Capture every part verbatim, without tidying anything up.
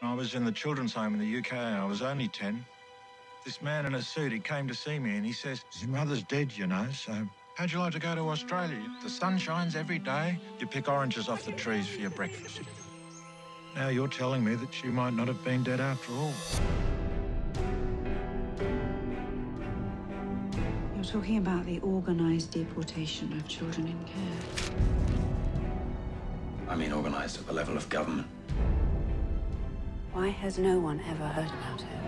I was in the children's home in the U K. I was only ten. This man in a suit, he came to see me and he says, your mother's dead, you know, so how'd you like to go to Australia? The sun shines every day. You pick oranges off the trees for your breakfast. Now you're telling me that she might not have been dead after all. You're talking about the organised deportation of children in care. I mean organised at the level of government. Why has no one ever heard about it?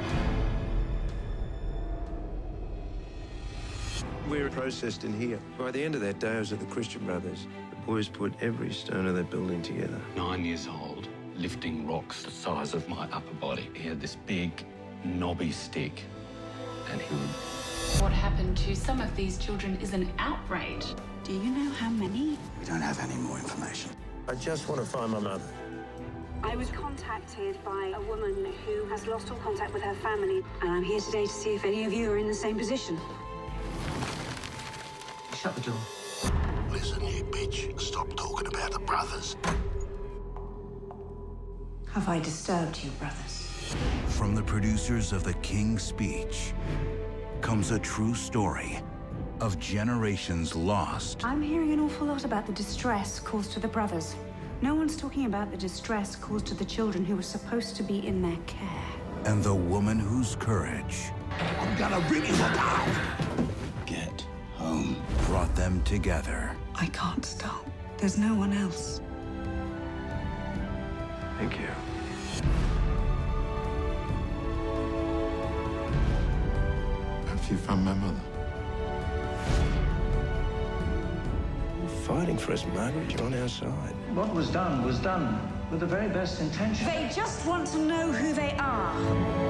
We're processed in here. By the end of that day, I was at the Christian Brothers. The boys put every stone of that building together. Nine years old, lifting rocks the size of my upper body. He had this big, knobby stick, and he would... What happened to some of these children is an outrage. Do you know how many? We don't have any more information. I just want to find my mother. I was contacted by a woman who has lost all contact with her family, and I'm here today to see if any of you are in the same position. Shut the door. Listen, you bitch. Stop talking about the brothers. Have I disturbed you, brothers? From the producers of The King's Speech comes a true story of generations lost. I'm hearing an awful lot about the distress caused to the brothers. No one's talking about the distress caused to the children who were supposed to be in their care. And the woman whose courage... I'm gonna rip you apart! Get home. ...brought them together. I can't stop. There's no one else. Thank you. Have you found my mother? Fighting for us, Margaret. You're on our side. What was done was done with the very best intention. They just want to know who they are.